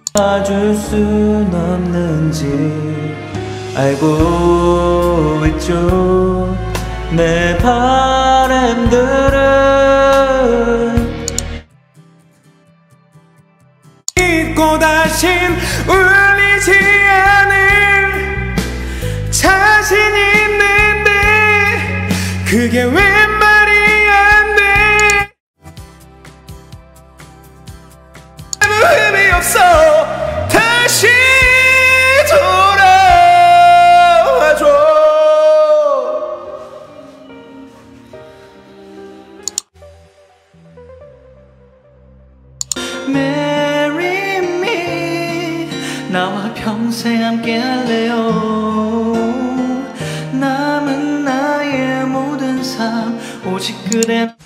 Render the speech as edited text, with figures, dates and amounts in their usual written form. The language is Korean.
봐줄 순 없는지 알고 있죠. 내 바람들은 잊고 다신 울리지 않을 자신 있는데 그게 왜 말이 안 돼. 아무 의미 없어. 다시 돌아와줘. Marry me. 나와 평생 함께 할래요. 남은 나의 모든 삶 오직 그대